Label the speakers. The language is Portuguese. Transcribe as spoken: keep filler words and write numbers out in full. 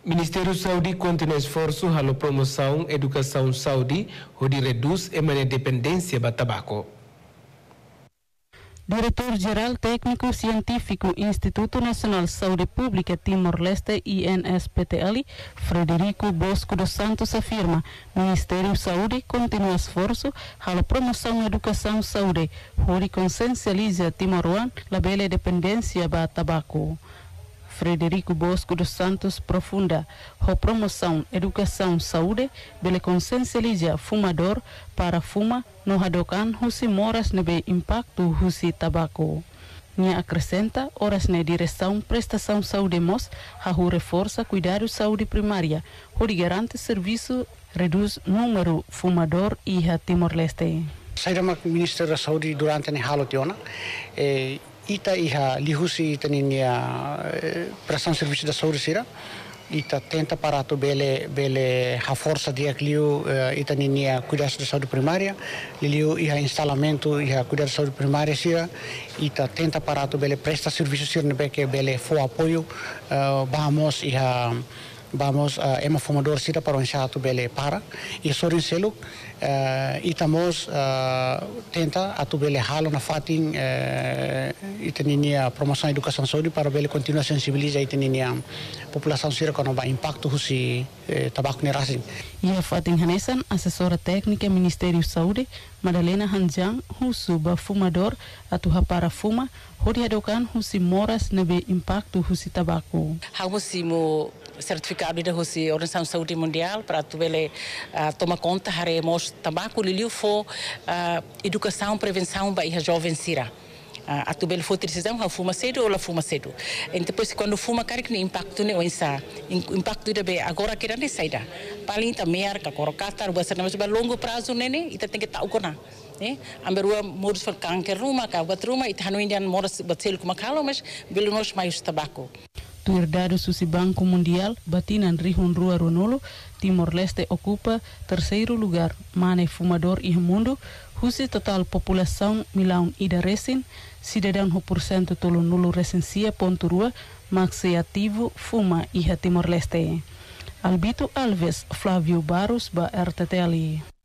Speaker 1: Ministério Saudi continua esforço para a promoção da educação saudi, onde reduz a dependência do tabaco.
Speaker 2: Diretor-Geral Técnico Científico Instituto Nacional Saúde Pública Timor-Leste I N S P T L, Frederico Bosco dos Santos afirma que o Ministério da Saúde continua esforço para a promoção da educação saúde, onde consciencializa Timor-Leste a bela dependência do tabaco. Frederico Bosco dos Santos profunda a promoção educação saúde, bela consciencializa fumador para fuma no hadokan husi moras nebe impacto husi tabaco. Nia acrescenta horas na direção prestação saúde mos a reforça cuidado saúde primária, onde garante serviço reduz número fumador e a Timor-Leste.
Speaker 3: Saída do Ministério da Saúde durante a halotiona, eh, ita iha lihusi ita ninia prestação de serviço da saúde sira, ita tenta para tu bele bele a força de aquilo ita ninia cuidado da saúde primária, liu iha instalamento iha cuidado da saúde primária sira, ita tenta para tu bele presta serviço sira nebe bele fo apoio, vamos iha vamos uh, ema fumador sira para onde tu bele para e sorin selo uh, itamos uh, tenta atu bele halo na fatin uh, itaninia promoção educação saúde para bele continua sensibilizar itaninia população sira com o impacto husi uh, tabaco nerasin.
Speaker 2: E a fatin hanesan assessora técnica Ministério da Saúde Madalena Hanjang husu ba fumador atu para fuma hodi hadokan husi moras nebe impacto husi tabaco.
Speaker 4: Hamusimo certificado da Organização de Saúde Mundial para tu bele uh, tomar conta haremos tabaco liliu fo uh, educação prevenção ba iha jovem sira uh, a tu bele fo decisão ha fuma cedo ou la fuma cedo e depois quando fuma cara que impacto ne oinsa impacto da be agora que nem saída paling tamer ka korokata ba sana mas ba longo prazo nene ita tem que ta ukona eh amberua modus for kanker rumah ka bat rumah ita hanu indian moras batsel kuma kalo mas belo nos mais tabaco.
Speaker 2: Do herdado Susi Banco Mundial, batinan Rihun Rua Ronolo, Timor-Leste ocupa terceiro lugar, mane fumador e mundo, husi total população milão ida recém, cidadão ho por cento tolo nulo recensia ponto rua, maxi ativo fuma e Timor-Leste. Albito Alves, Flávio Barros, ba R T T L.